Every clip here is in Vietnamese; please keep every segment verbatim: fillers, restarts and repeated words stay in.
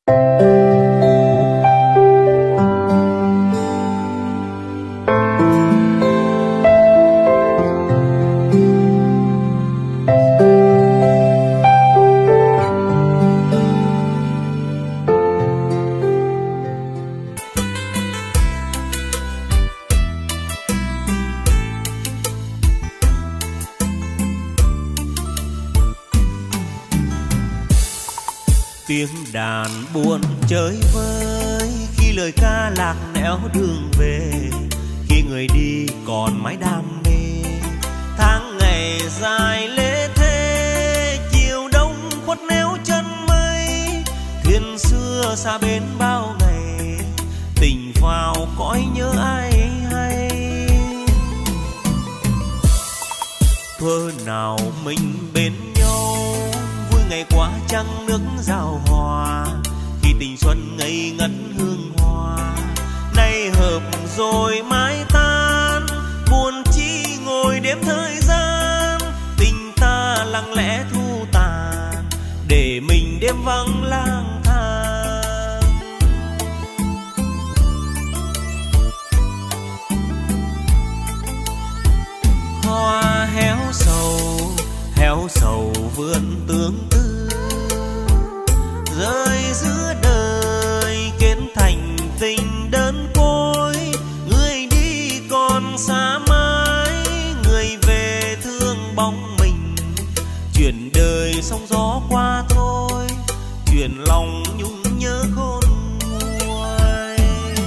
Tiếng đàn buồn chơi vơi khi lời ca lạc nẻo đường về, khi người đi còn mãi đam mê. Tháng ngày dài lê thế, chiều đông khuất néo chân mây, thuyền xưa xa bến bao ngày, tình vào cõi nhớ ai hay. Thuở nào mình bên nhau, vui ngày qua trăng nước giao hòa, khi tình xuân ngây ngất hương hoa. Nay hợp rồi mãi tan, buồn chi ngồi đếm thời gian, tình ta lặng lẽ thu tàn, để mình đêm vắng lang thang. Hoa héo sầu, héo sầu vườn tương tư, rơi giữa đời kết thành tình đơn côi. Người đi còn xa mãi, người về thương bóng mình, chuyện đời sóng gió qua thôi, chuyện lòng nhung nhớ khôn nguôi.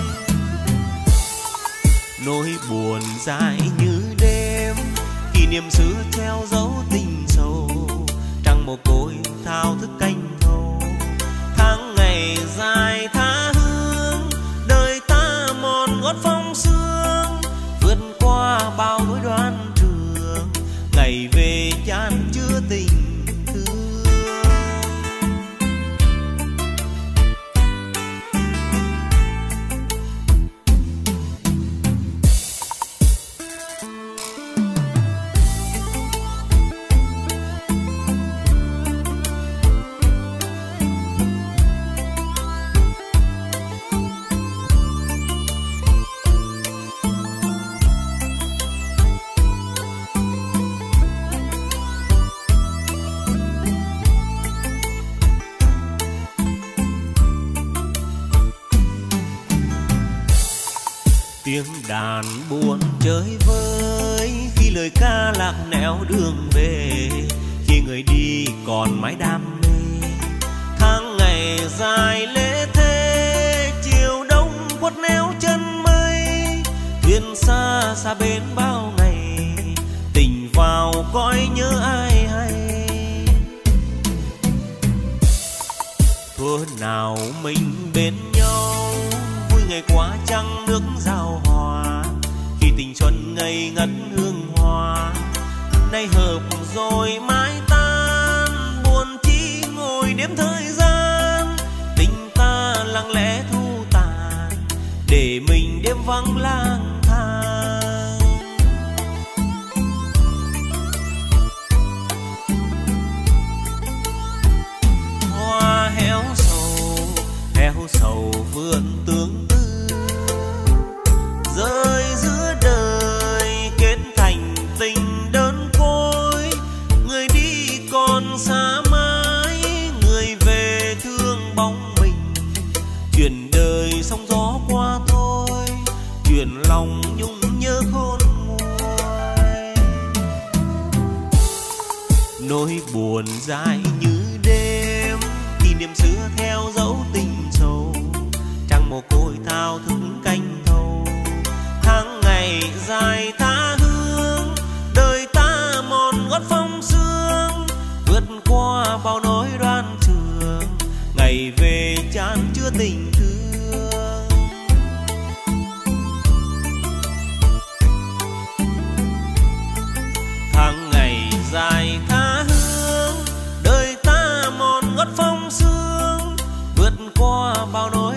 Nỗi buồn dài như đêm, kỷ niệm xưa treo dấu tình sâu, trăng mồ côi thao thức canh thâu. Tháng ngày dài tha hương, đời ta mòn gót phong sương, vượt qua bao nỗi đoan trường, ngày về chan chứa tình thương. Tiếng đàn buồn chơi vơi khi lời ca lạc nẻo đường về, khi người đi còn mãi đam mê. Tháng ngày dài lê thế, chiều đông khuất néo chân mây, thuyền xa xa bến bao ngày, tình vào cõi nhớ ai hay. Thuở nào mình bên nhau, vui ngày qua trăng nước giao hòa, khi tình xuân ngây ngất hương hoa. Nay hợp rồi mãi tan, buồn chi ngồi đếm thời gian, tình ta lặng lẽ thu tàn, để mình đêm vắng lang thang. Hoa héo sầu, héo sầu vườn tương tư, rơi giữa đời kết thành tình đơn côi. Người đi còn xa mãi, người về thương bóng mình, chuyện đời sóng gió qua thôi, chuyện lòng nhung nhớ khôn nguôi. Nỗi buồn dài như đêm, kỷ niệm xưa theo dấu tình sâu, trăng mồ côi thao thức canh thâu. Tháng ngày dài tha hương, đời ta mòn gót phong sương, vượt qua bao nỗi đoan trường, ngày về chan chứa tình thương. Tháng ngày dài tha hương, đời ta mòn gót phong sương, vượt qua bao nỗi